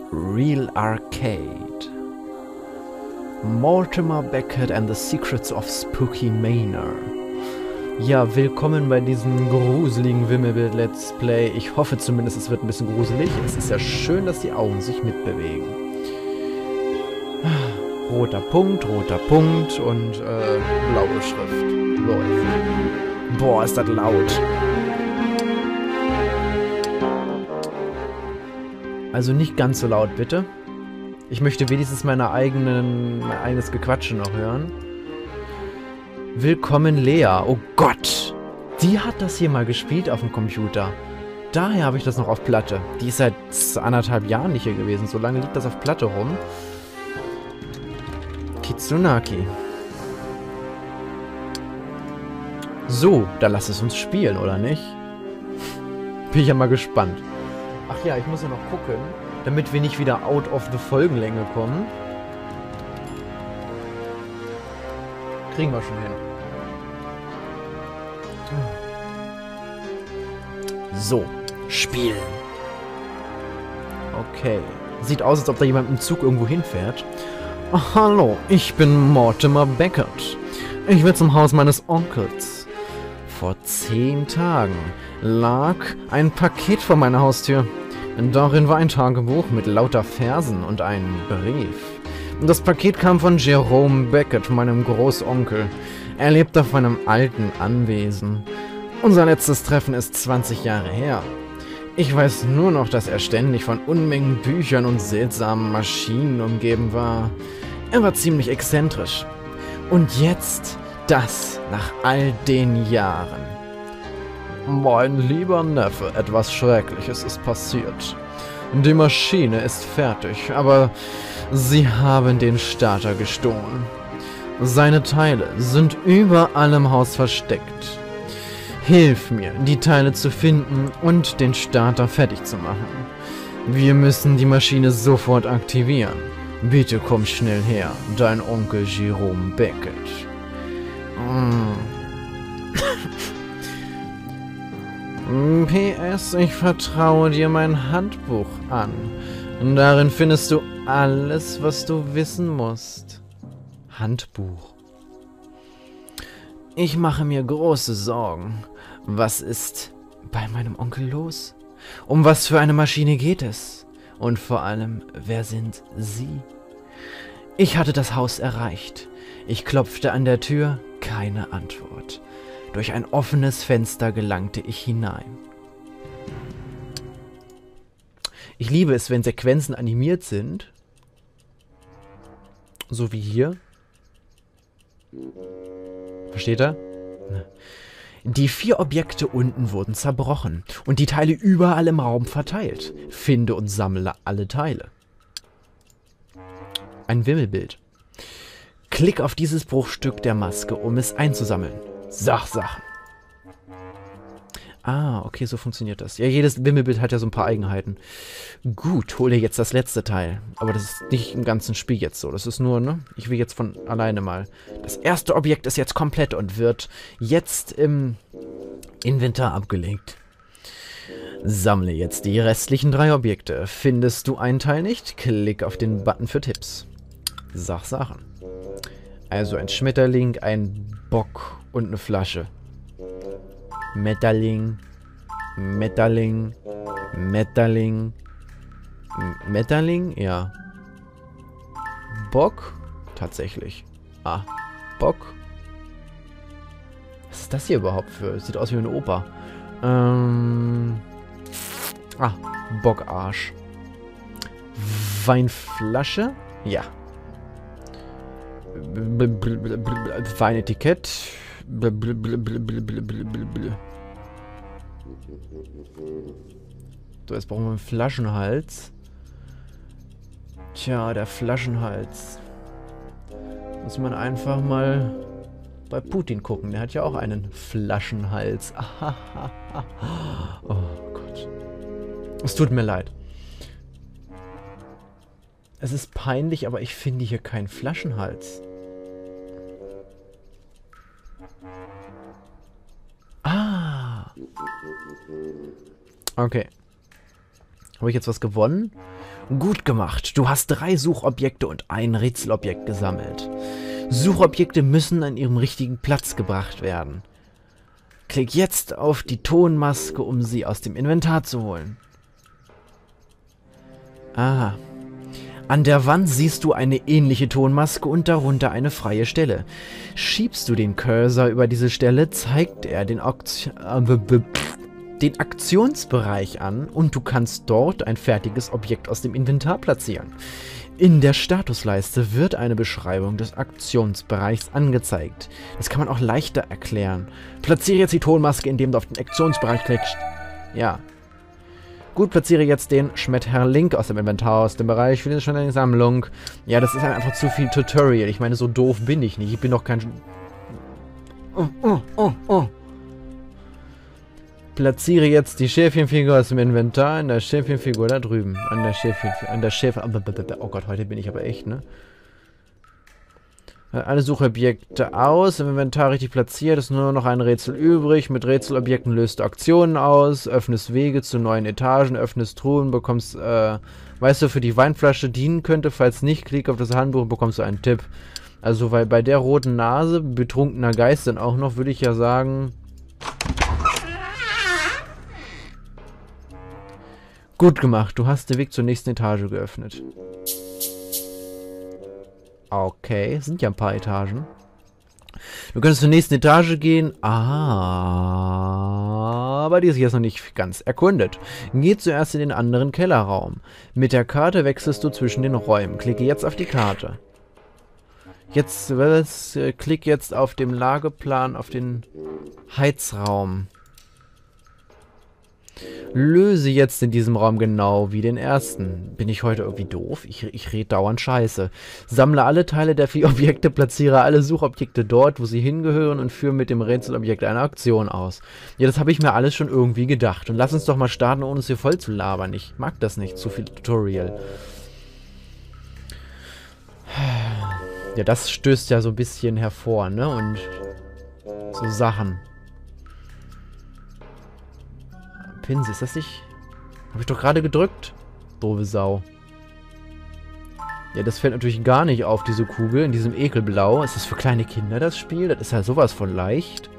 Real Arcade. Mortimer Beckett and the Secrets of Spooky Manor. Ja, willkommen bei diesem gruseligen Wimmelbild Let's Play. Ich hoffe zumindest, es wird ein bisschen gruselig. Es ist ja schön, dass die Augen sich mitbewegen. Roter Punkt und blaue Schrift. Läuft. Boah, ist das laut. Also nicht ganz so laut, bitte. Ich möchte wenigstens mein eigenes Gequatsche noch hören. Willkommen, Lea. Oh Gott. Die hat das hier mal gespielt auf dem Computer. Daher habe ich das noch auf Platte. Die ist seit 1,5 Jahren nicht hier gewesen. So lange liegt das auf Platte rum. Kitsunaki. So, da lass es uns spielen, oder nicht? Bin ich ja mal gespannt. Ach ja, ich muss ja noch gucken, damit wir nicht wieder out of the Folgenlänge kommen. Kriegen wir schon hin. So, spielen. Okay. Sieht aus, als ob da jemand im Zug irgendwo hinfährt. Oh, hallo, ich bin Mortimer Beckett. Ich will zum Haus meines Onkels. Vor 10 Tagen lag ein Paket vor meiner Haustür. Darin war ein Tagebuch mit lauter Versen und ein Brief. Das Paket kam von Jerome Beckett, meinem Großonkel. Er lebt auf einem alten Anwesen. Unser letztes Treffen ist 20 Jahre her. Ich weiß nur noch, dass er ständig von Unmengen Büchern und seltsamen Maschinen umgeben war. Er war ziemlich exzentrisch. Und jetzt das nach all den Jahren. Mein lieber Neffe, etwas Schreckliches ist passiert. Die Maschine ist fertig, aber sie haben den Starter gestohlen. Seine Teile sind überall im Haus versteckt. Hilf mir, die Teile zu finden und den Starter fertig zu machen. Wir müssen die Maschine sofort aktivieren. Bitte komm schnell her, dein Onkel Jerome Beckett. PS, ich vertraue dir mein Handbuch an. Darin findest du alles, was du wissen musst. Handbuch. Ich mache mir große Sorgen. Was ist bei meinem Onkel los? Um was für eine Maschine geht es? Und vor allem, wer sind Sie? Ich hatte das Haus erreicht. Ich klopfte an der Tür, keine Antwort. Durch ein offenes Fenster gelangte ich hinein. Ich liebe es, wenn Sequenzen animiert sind. So wie hier. Versteht er? Die 4 Objekte unten wurden zerbrochen und die Teile überall im Raum verteilt. Finde und sammle alle Teile. Ein Wimmelbild. Klick auf dieses Bruchstück der Maske, um es einzusammeln. Sachsachen. Ah, okay, so funktioniert das. Ja, jedes Wimmelbild hat ja so ein paar Eigenheiten. Gut, hole jetzt das letzte Teil. Aber das ist nicht im ganzen Spiel jetzt so. Das ist nur, ne? Ich will jetzt von alleine mal. Das erste Objekt ist jetzt komplett und wird jetzt im Inventar abgelegt. Sammle jetzt die restlichen 3 Objekte. Findest du einen Teil nicht? Klick auf den Button für Tipps. Sachsachen. Also ein Schmetterling, ein Bock und eine Flasche. Metterling. Metterling. Metterling. Metterling? Ja. Bock? Tatsächlich. Ah. Bock? Was ist das hier überhaupt für? Sieht aus wie eine Oper. Ah. Bockarsch. Weinflasche? Ja. Weinetikett. So, jetzt brauchen wir einen Flaschenhals. Tja, der Flaschenhals. Muss man einfach mal bei Putin gucken. Der hat ja auch einen Flaschenhals. Oh Gott. Es tut mir leid. Es ist peinlich, aber ich finde hier keinen Flaschenhals. Ah. Okay. Habe ich jetzt was gewonnen? Gut gemacht. Du hast 3 Suchobjekte und ein Rätselobjekt gesammelt. Suchobjekte müssen an ihrem richtigen Platz gebracht werden. Klick jetzt auf die Tonmaske, um sie aus dem Inventar zu holen. Aha. An der Wand siehst du eine ähnliche Tonmaske und darunter eine freie Stelle. Schiebst du den Cursor über diese Stelle, zeigt er den Aktionsbereich an und du kannst dort ein fertiges Objekt aus dem Inventar platzieren. In der Statusleiste wird eine Beschreibung des Aktionsbereichs angezeigt. Das kann man auch leichter erklären. Platziere jetzt die Tonmaske, indem du auf den Aktionsbereich klickst. Ja. Gut, platziere jetzt den Schmetterling aus dem Inventar, aus dem Bereich für die Schmetterling-Sammlung. Ja, das ist halt einfach zu viel Tutorial. Ich meine, so doof bin ich nicht. Ich bin doch kein... Platziere jetzt die Schäfchenfigur aus dem Inventar in der Schäfchenfigur da drüben. An der Schäfchen... Oh Gott, heute bin ich aber echt, ne? Alle Suchobjekte aus, im Inventar richtig platziert, ist nur noch ein Rätsel übrig. Mit Rätselobjekten löst du Aktionen aus, öffnest Wege zu neuen Etagen, öffnest Truhen, bekommst, weißt du, für die Weinflasche dienen könnte. Falls nicht, klick auf das Handbuch und bekommst du einen Tipp. Also, weil bei der roten Nase, betrunkener Geist dann auch noch, würde ich ja sagen... Gut gemacht, du hast den Weg zur nächsten Etage geöffnet. Okay, sind ja ein paar Etagen. Du könntest zur nächsten Etage gehen, aber die ist jetzt noch nicht ganz erkundet. Geh zuerst in den anderen Kellerraum. Mit der Karte wechselst du zwischen den Räumen. Klicke jetzt auf die Karte. Klick jetzt auf dem Lageplan auf den Heizraum. Löse jetzt in diesem Raum genau wie den ersten. Bin ich heute irgendwie doof? Ich rede dauernd Scheiße. Sammle alle Teile der 4 Objekte, platziere alle Suchobjekte dort, wo sie hingehören und führe mit dem Rätselobjekt eine Aktion aus. Ja, das habe ich mir alles schon irgendwie gedacht. Und lass uns doch mal starten, ohne uns hier voll zu labern. Ich mag das nicht, zu viel Tutorial. Ja, das stößt ja so ein bisschen hervor, ne? Und so Sachen. Pinsel, ist das nicht? Habe ich doch gerade gedrückt. Doofe Sau. Ja, das fällt natürlich gar nicht auf, diese Kugel in diesem Ekelblau. Ist das für kleine Kinder, das Spiel? Das ist ja sowas von leicht.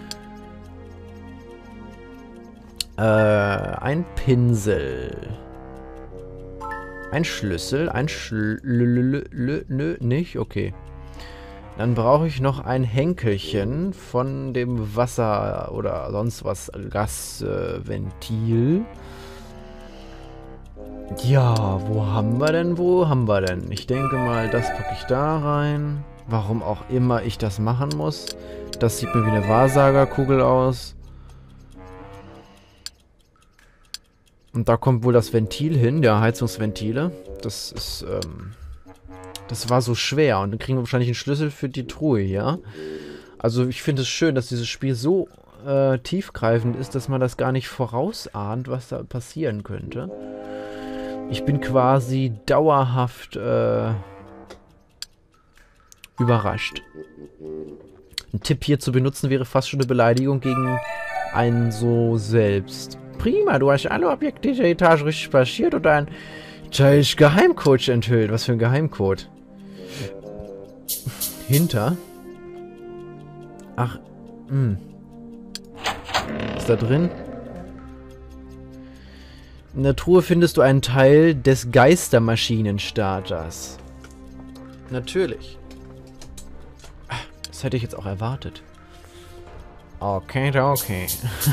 Ein Pinsel. Ein Schlüssel. Nö, nicht? Okay. Dann brauche ich noch ein Henkelchen von dem Wasser oder sonst was Gasventil. Ja, wo haben wir denn? Wo haben wir denn? Ich denke mal, das packe ich da rein. Warum auch immer ich das machen muss. Das sieht mir wie eine Wahrsagerkugel aus. Und da kommt wohl das Ventil hin, der Heizungsventile. Das ist, das war so schwer. Und dann kriegen wir wahrscheinlich einen Schlüssel für die Truhe hier. Also ich finde es schön, dass dieses Spiel so tiefgreifend ist, dass man das gar nicht vorausahnt, was da passieren könnte. Ich bin quasi dauerhaft überrascht. Ein Tipp hier zu benutzen wäre fast schon eine Beleidigung gegen einen so selbst. Prima, du hast alle Objekte dieser Etage richtig spaziert und ein Geheimcode enthüllt. Was für ein Geheimcode? Hinter? Ach, ist da drin? In der Truhe findest du einen Teil des Geistermaschinenstarters. Natürlich. Das hätte ich jetzt auch erwartet. Okay, okay.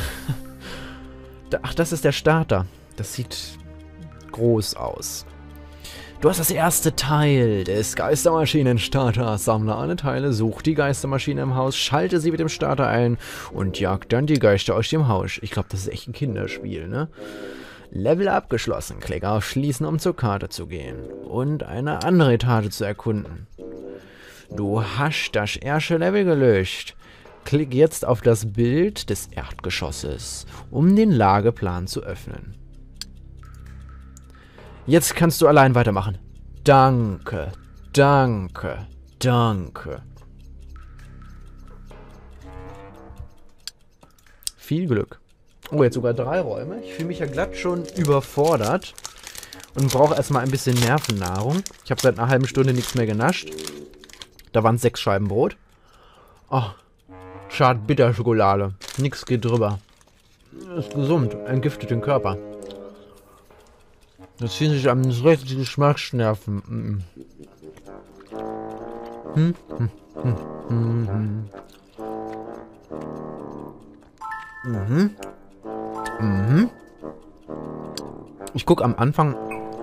Ach, das ist der Starter. Das sieht groß aus. Du hast das erste Teil des Geistermaschinenstarters. Sammle alle Teile, such die Geistermaschine im Haus, schalte sie mit dem Starter ein und jag dann die Geister aus dem Haus. Ich glaube, das ist echt ein Kinderspiel, ne? Level abgeschlossen. Klick auf Schließen, um zur Karte zu gehen und eine andere Etage zu erkunden. Du hast das erste Level gelöscht. Klick jetzt auf das Bild des Erdgeschosses, um den Lageplan zu öffnen. Jetzt kannst du allein weitermachen. Danke, danke, danke. Viel Glück. Oh, jetzt sogar 3 Räume. Ich fühle mich ja glatt schon überfordert. und brauche erstmal ein bisschen Nervennahrung. Ich habe seit einer halben Stunde nichts mehr genascht. Da waren 6 Scheiben Brot. Oh, schade, Bitterschokolade. Nix geht drüber. Ist gesund, entgiftet den Körper. Da ziehen sich an die Geschmacksnerven. Ich gucke am Anfang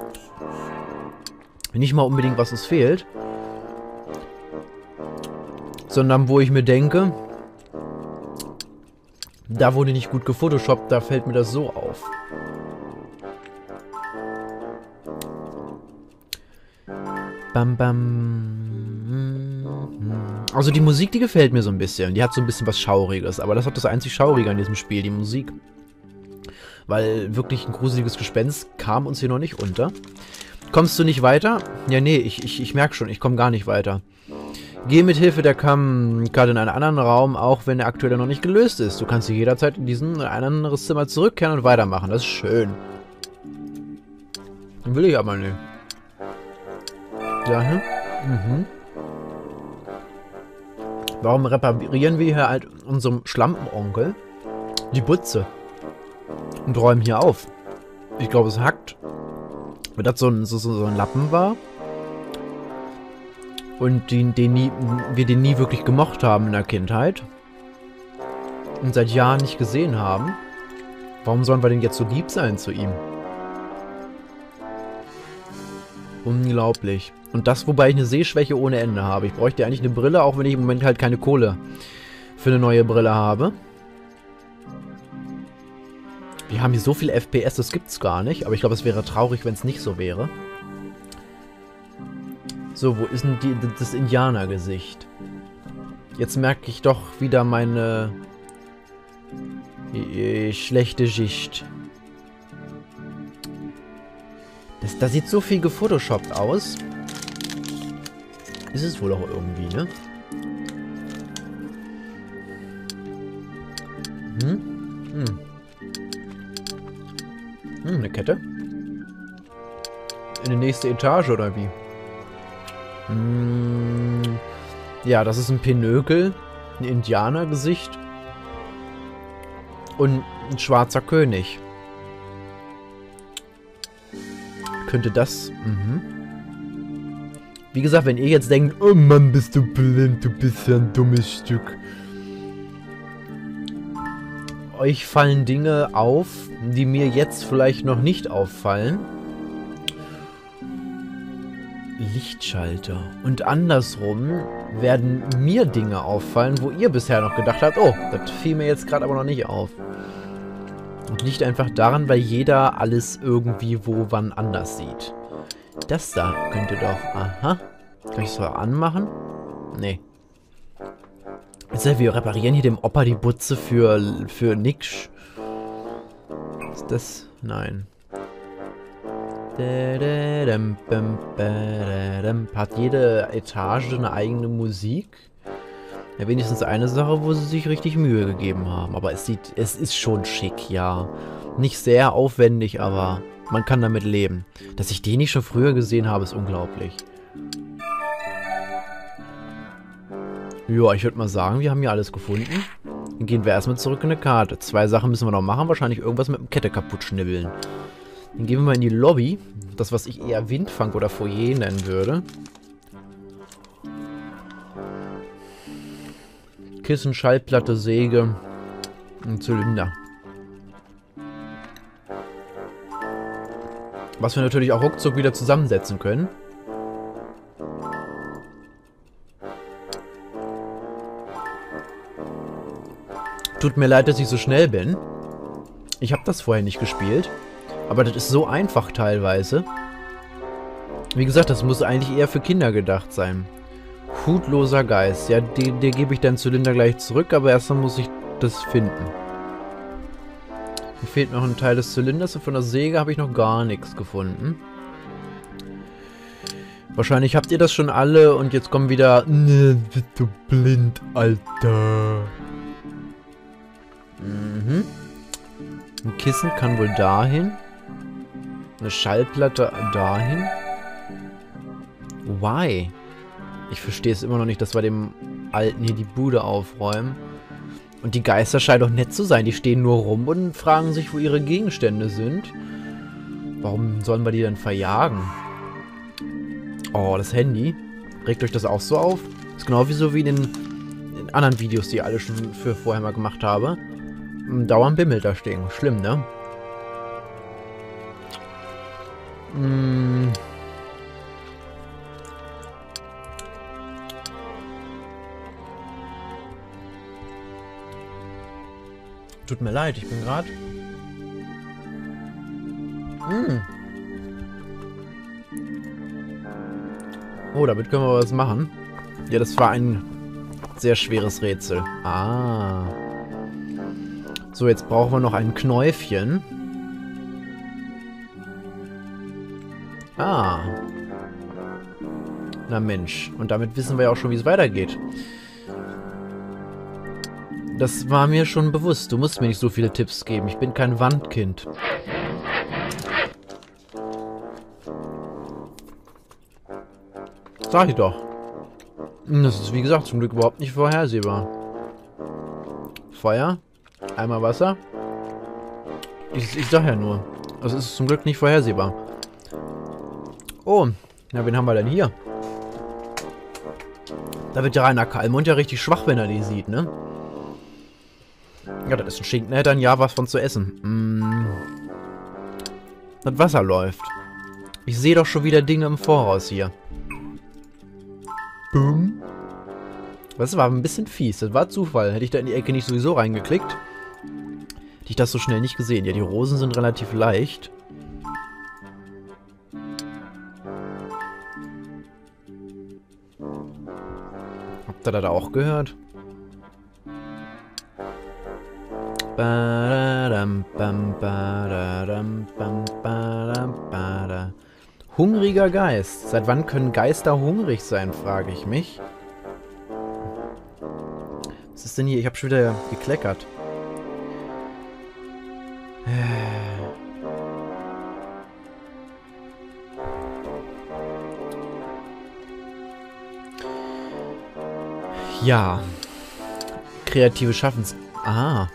nicht mal unbedingt, was es fehlt, sondern wo ich mir denke, da wurde nicht gut gefotoshoppt, da fällt mir das so auf. Bam, bam. Also die Musik, die gefällt mir so ein bisschen. Die hat so ein bisschen was Schauriges. Aber das hat das einzig Schaurige an diesem Spiel, die Musik. Weil wirklich ein gruseliges Gespenst kam uns hier noch nicht unter. Kommst du nicht weiter? Ja, nee, ich merke schon, ich komme gar nicht weiter. Geh mit Hilfe der Cam-Karte in einen anderen Raum, auch wenn der aktuell noch nicht gelöst ist. Du kannst jederzeit in ein anderes Zimmer zurückkehren und weitermachen. Das ist schön. Will ich aber nicht. Ja, hm? Warum reparieren wir hier halt unserem Schlampenonkel die Butze? Und räumen hier auf. Ich glaube, es hackt. Weil das so ein Lappen war. Und wir den nie wirklich gemocht haben in der Kindheit. Und seit Jahren nicht gesehen haben. Warum sollen wir denn jetzt so lieb sein zu ihm? Unglaublich. Und das, wobei ich eine Sehschwäche ohne Ende habe. Ich bräuchte eigentlich eine Brille, auch wenn ich im Moment halt keine Kohle für eine neue Brille habe. Wir haben hier so viel FPS, das gibt's gar nicht. Aber ich glaube, es wäre traurig, wenn es nicht so wäre. So, wo ist denn das Indianergesicht? Jetzt merke ich doch wieder meine schlechte Schicht. Da sieht so viel gefotoshoppt aus. Ist es wohl auch irgendwie, ne? Eine Kette? In die nächste Etage, oder wie? Ja, das ist ein Pinökel. Ein Indianergesicht. Und ein schwarzer König. Könnte das... Wie gesagt, wenn ihr jetzt denkt, oh Mann, bist du blind, du bist ja ein dummes Stück. Euch fallen Dinge auf, die mir jetzt vielleicht noch nicht auffallen. Lichtschalter. Und andersrum werden mir Dinge auffallen, wo ihr bisher noch gedacht habt, oh, das fiel mir jetzt gerade aber noch nicht auf. Und liegt einfach daran, weil jeder alles irgendwie wo wann anders sieht. Das da könnte doch... Aha. Kann ich es so anmachen? Nee. Wir reparieren hier dem Opa die Butze für nix. Ist das... Nein. Hat jede Etage eine eigene Musik? Ja, wenigstens eine Sache, wo sie sich richtig Mühe gegeben haben. Aber es ist schon schick, ja. Nicht sehr aufwendig, aber man kann damit leben. Dass ich den nicht schon früher gesehen habe, ist unglaublich. Ja, ich würde mal sagen, wir haben hier alles gefunden. Dann gehen wir erstmal zurück in eine Karte. 2 Sachen müssen wir noch machen. Wahrscheinlich irgendwas mit dem Kette kaputt schnibbeln. Dann gehen wir mal in die Lobby. Das, was ich eher Windfang oder Foyer nennen würde. Kissen, Schallplatte, Säge. Ein Zylinder. Was wir natürlich auch ruckzuck wieder zusammensetzen können. Tut mir leid, dass ich so schnell bin. Ich habe das vorher nicht gespielt. Aber das ist so einfach teilweise. Wie gesagt, das muss eigentlich eher für Kinder gedacht sein. Hutloser Geist. Ja, dir gebe ich deinen Zylinder gleich zurück, aber erstmal muss ich das finden. Mir fehlt noch ein Teil des Zylinders und von der Säge habe ich noch gar nichts gefunden. Wahrscheinlich habt ihr das schon alle und jetzt kommen wieder... Ne, bist du blind, Alter. Ein Kissen kann wohl dahin. Eine Schallplatte dahin? Why? Ich verstehe es immer noch nicht, dass wir dem Alten hier die Bude aufräumen. Und die Geister scheinen doch nett zu sein. Die stehen nur rum und fragen sich, wo ihre Gegenstände sind. Warum sollen wir die denn verjagen? Oh, das Handy. Regt euch das auch so auf? Ist genau wie so wie in den anderen Videos, die ich alle schon für vorher mal gemacht habe. Dauernd bimmelt da stehen. Schlimm, ne? Tut mir leid, ich bin gerade... Oh, damit können wir was machen. Ja, das war ein sehr schweres Rätsel. Ah. So, jetzt brauchen wir noch ein Knäufchen. Ah. Na Mensch. Und damit wissen wir ja auch schon, wie es weitergeht. Das war mir schon bewusst. Du musst mir nicht so viele Tipps geben. Ich bin kein Wandkind. Sag ich doch. Das ist, wie gesagt, zum Glück überhaupt nicht vorhersehbar. Feuer. Einmal Wasser. Ich sag ja nur. Das ist zum Glück nicht vorhersehbar. Oh. Ja, wen haben wir denn hier? Da wird der Rainer Kallmund ja richtig schwach, wenn er die sieht, ne? Ja, das ist ein Schinken. Er hätte ein Jahr was von zu essen. Das Wasser läuft. Ich sehe doch schon wieder Dinge im Voraus hier. Boom. Das war ein bisschen fies. Das war Zufall. Hätte ich da in die Ecke nicht sowieso reingeklickt, hätte ich das so schnell nicht gesehen. Ja, die Rosen sind relativ leicht. Habt ihr das auch gehört? Hungriger Geist. Seit wann können Geister hungrig sein, frage ich mich. Was ist denn hier? Ich habe schon wieder gekleckert. Ja. Kreative Schaffens... Ah.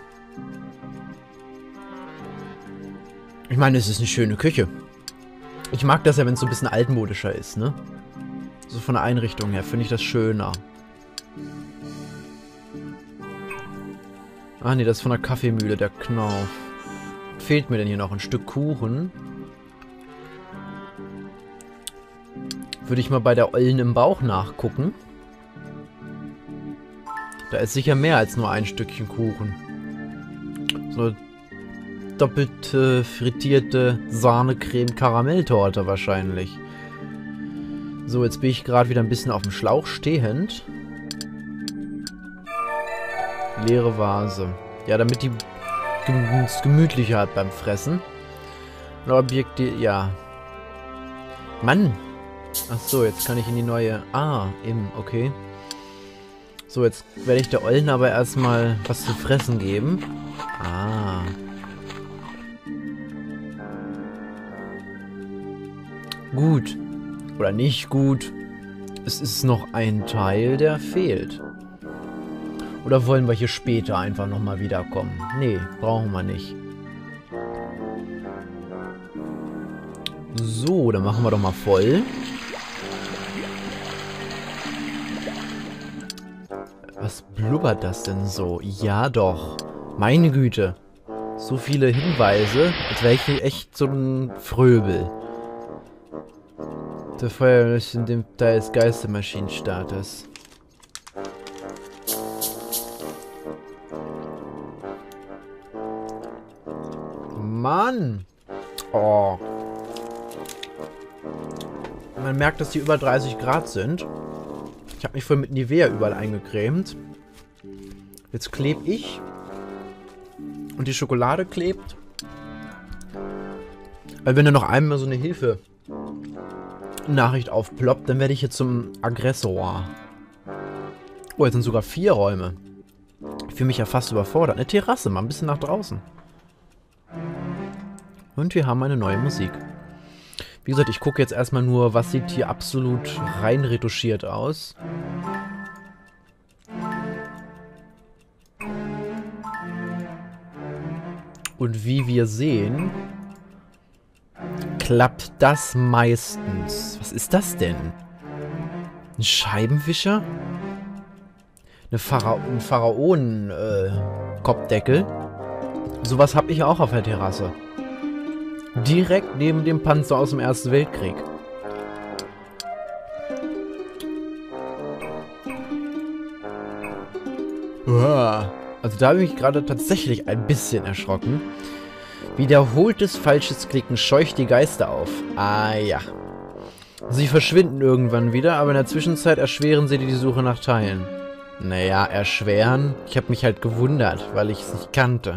Ich meine, es ist eine schöne Küche. Ich mag das ja, wenn es so ein bisschen altmodischer ist, ne? So von der Einrichtung her finde ich das schöner. Ah, ne, das ist von der Kaffeemühle, der Knauf. Fehlt mir denn hier noch ein Stück Kuchen? Würde ich mal bei der Ollen im Bauch nachgucken. Da ist sicher mehr als nur ein Stückchen Kuchen. So doppelte frittierte Sahne-Creme-Karamelltorte wahrscheinlich. So, jetzt bin ich gerade wieder ein bisschen auf dem Schlauch stehend. Leere Vase. Ja, damit die es gemütlicher hat beim Fressen. Und Objekte, ja. Mann! Ach so, jetzt kann ich in die neue... Ah, eben, okay. So, jetzt werde ich der Ollen aber erstmal was zu fressen geben. Ah. Gut. Oder nicht gut. Es ist noch ein Teil, der fehlt. Oder wollen wir hier später einfach nochmal wiederkommen? Nee, brauchen wir nicht. So, dann machen wir doch mal voll. Was blubbert das denn so? Ja doch. Meine Güte. So viele Hinweise, als wäre ich echt so ein Fröbel. Der Feuer ist in dem Teil des Geistermaschinenstarters. Mann! Oh. Man merkt, dass die über 30 Grad sind. Ich habe mich vorhin mit Nivea überall eingecremt. Jetzt klebe ich. Und die Schokolade klebt. Weil wenn da noch einmal so eine Hilfe-Nachricht aufploppt, dann werde ich hier zum Aggressor. Oh, jetzt sind sogar 4 Räume. Ich fühle mich ja fast überfordert. Eine Terrasse, mal ein bisschen nach draußen. Und wir haben eine neue Musik. Wie gesagt, ich gucke jetzt erstmal nur, was sieht hier absolut rein retuschiert aus. Und wie wir sehen, klappt das meistens. Was ist das denn? Ein Scheibenwischer? Ein Pharaonen-Kopfdeckel? Sowas habe ich auch auf der Terrasse. Direkt neben dem Panzer aus dem Ersten Weltkrieg. Uah. Also da habe ich mich gerade tatsächlich ein bisschen erschrocken. Wiederholtes falsches Klicken scheucht die Geister auf. Ah ja. Sie verschwinden irgendwann wieder, aber in der Zwischenzeit erschweren sie die Suche nach Teilen. Naja, erschweren? Ich habe mich halt gewundert, weil ich es nicht kannte.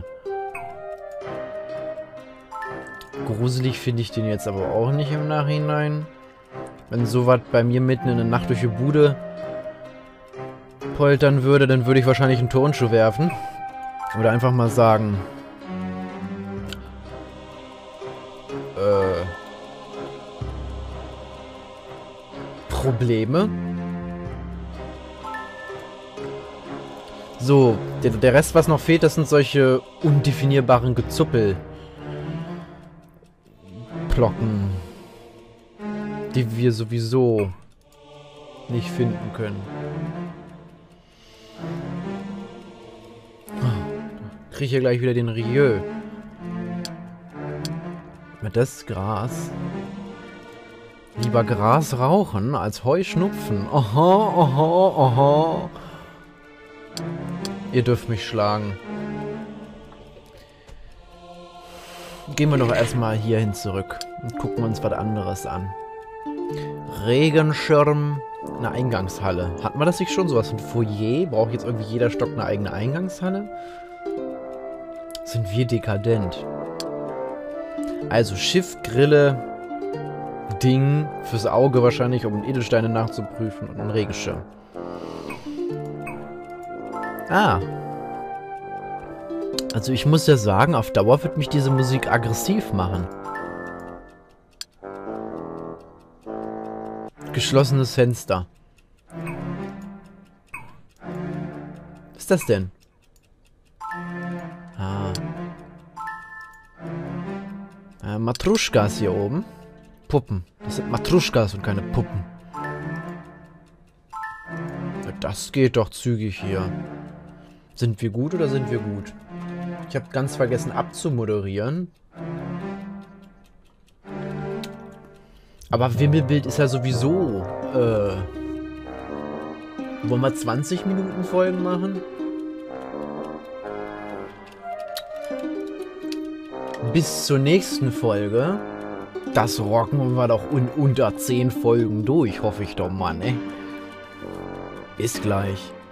Gruselig finde ich den jetzt aber auch nicht im Nachhinein. Wenn sowas bei mir mitten in der Nacht durch die Bude poltern würde, dann würde ich wahrscheinlich einen Turnschuh werfen. Oder einfach mal sagen... Probleme? So, der Rest, was noch fehlt, das sind solche undefinierbaren Gezuppel. Glocken, die wir sowieso nicht finden können. Kriege ich hier gleich wieder den Rieu. Mit das Gras. Lieber Gras rauchen als Heuschnupfen. Aha, aha, aha. Ihr dürft mich schlagen. Gehen wir doch erstmal hierhin zurück und gucken uns was anderes an. Regenschirm, eine Eingangshalle. Hat man das nicht schon? Sowas wie ein Foyer? Braucht jetzt irgendwie jeder Stock eine eigene Eingangshalle? Sind wir dekadent. Also Schiff, Grille, Ding fürs Auge wahrscheinlich, um Edelsteine nachzuprüfen und ein Regenschirm. Ah. Also ich muss ja sagen, auf Dauer wird mich diese Musik aggressiv machen. Geschlossenes Fenster. Was ist das denn? Ah. Matruschkas hier oben. Puppen. Das sind Matruschkas und keine Puppen. Ja, das geht doch zügig hier. Sind wir gut oder sind wir gut? Ich habe ganz vergessen abzumoderieren. Aber Wimmelbild ist ja sowieso... Wollen wir 20 Minuten Folgen machen? Bis zur nächsten Folge. Das rocken wir doch unter 10 Folgen durch, hoffe ich doch mal, ne? Bis gleich.